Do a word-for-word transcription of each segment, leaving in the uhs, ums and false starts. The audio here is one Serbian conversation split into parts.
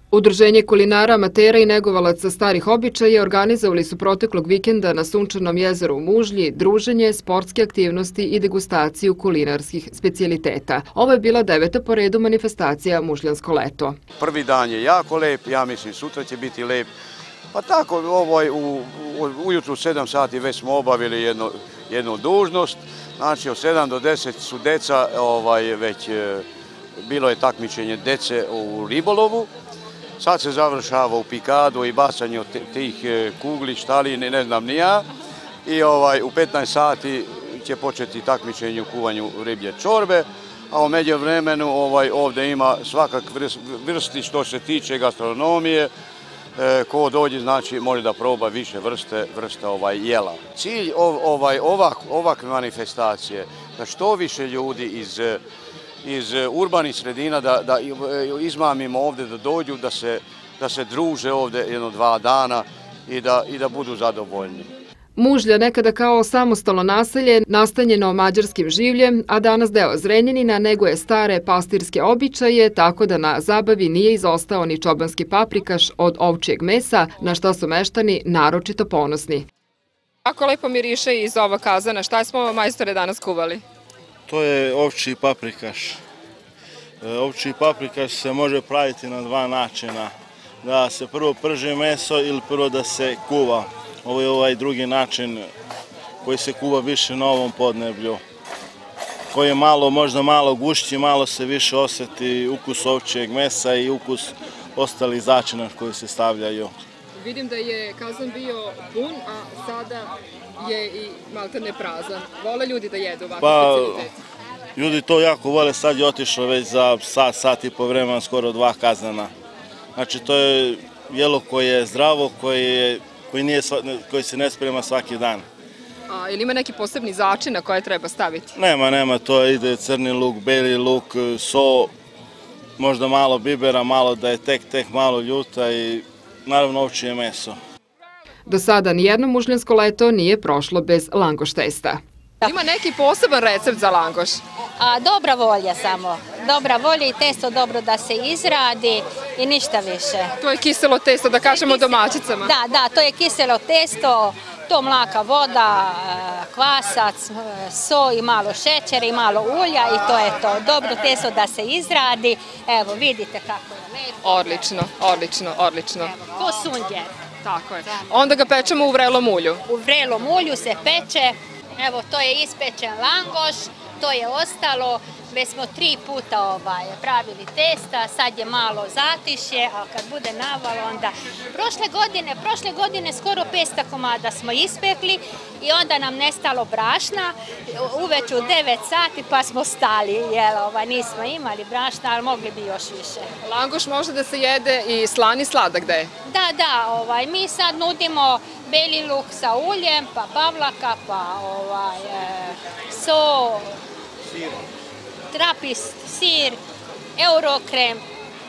Udruženje kulinara, amatera i negovalaca starih običaja organizovali su proteklog vikenda na Sunčanom jezeru u Mužlji druženje, sportske aktivnosti i degustaciju kulinarskih specijaliteta. Ovo je bila deveta po redu manifestacija Mužljansko leto. Prvi dan je jako lep, ja mislim sutra će biti lep. Pa tako, ovaj, u, ujutru u sedam sati već smo obavili jednu, jednu dužnost. Znači od sedam do deset su deca, ovaj, već bilo je takmičenje dece u ribolovu. Sad se završava u pikadu i bacanju tih kugli, štalini, ne znam ni ja. I ovaj, u petnaest sati će početi takmičenje u kuvanju riblje čorbe, a u međuvremenu ovaj, ovdje ima svakak vrsti što se tiče gastronomije. E, ko dođe, znači, može da proba više vrste, vrsta ovaj, jela. Cilj ovaj, ovak, ovakve manifestacije da što više ljudi iz iz urbanih sredina da, da izmamimo ovdje, da dođu, da se, da se druže ovdje jedno dva dana i da, i da budu zadovoljni. Mužlja, nekada kao samostalno naselje, nastanjeno mađarskim življem, a danas deo Zrenjanina, neguje stare pastirske običaje, tako da na zabavi nije izostao ni čobanski paprikaš od ovčijeg mesa, na šta su meštani naročito ponosni. Kako lepo miriše iz ova kazana, šta smo majstore danas kuvali? To je ovčji paprikaš. Ovčji paprikaš se može praviti na dva načina. Da se prvo prži meso ili prvo da se kuva. Ovo je ovaj drugi način koji se kuva više na ovom podneblju. Koji je malo, možda malo gušći, malo se više osjeti ukus ovčjeg mesa i ukus ostalih začina koji se stavljaju. Vidim da je kazan bio pun, a sada je i maltene prazan. Vole ljudi da jedu ovakve specialitete? Ljudi to jako vole, sad je otišlo već za sat, sat i po vremena, skoro dva kazana. Znači to je jelo koje je zdravo, koje, koje, nije, koje se ne sprema svaki dan. A ili ima neki posebni začin na koje treba staviti? Nema, nema, to ide crni luk, beli luk, so, možda malo bibera, malo da je tek, tek malo ljuta i naravno ovčje meso. Do sada nijedno mužljansko leto nije prošlo bez langoš testa. Ima neki poseban recept za langoš? A, dobra volja samo. Dobra volja i testo dobro da se izradi i ništa više. To je kiselo testo, da kažemo domaćicama. Da, da, to je kiselo testo, to mlaka voda, kvasac, so i malo šećera i malo ulja i to je to. Dobro testo da se izradi. Evo, vidite kako je lepo. Odlično, odlično, odlično. Evo, ko sunđer. Tako je. Onda ga pečemo u vrelom ulju. U vrelom ulju se peče. Evo, to je ispečen langoš, to je ostalo. Već smo tri puta ovaj, pravili testa, sad je malo zatišje, a kad bude naval onda... Prošle godine, prošle godine skoro petsto komada smo ispekli i onda nam nestalo brašna, uveč u devet sati pa smo stali, jer ovaj, nismo imali brašna, ali mogli bi još više. Langoš može da se jede i slan i sladak, da je? Da, da, ovaj, mi sad nudimo beli luk sa uljem, pa pavlaka, pa ovaj, e, so... Sirom. Trapist, sir, eurokrem,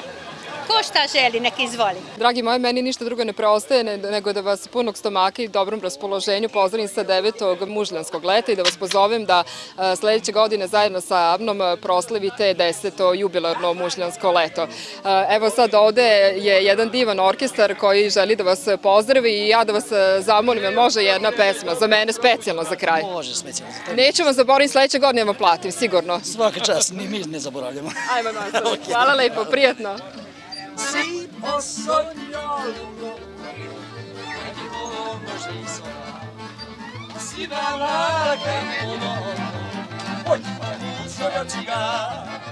ko šta želi, nek izvoli. Dragi moji, meni ništa drugo ne preostaje nego da vas punog stomaka i dobrom raspoloženju pozdravim sa devetog mužljanskog leta i da vas pozovem da sledeće godine zajedno sa mnom proslavite deseto jubilarno mužljansko leto. Evo sad ovde je jedan divan orkestar koji želi da vas pozdravi i ja da vas zamolim, može jedna pesma za mene specijalno za kraj. Može specijalno za tebe. Neću vam zaboraviti, sledeće godine vam platim, sigurno. Svaka čast, ni mi ne zaboravljamo. Ajmo, majstore. Hvala lepo, prijatno. Si posognolo di uomo Gesù, si va la camono, poi ti fa un solo cigaro.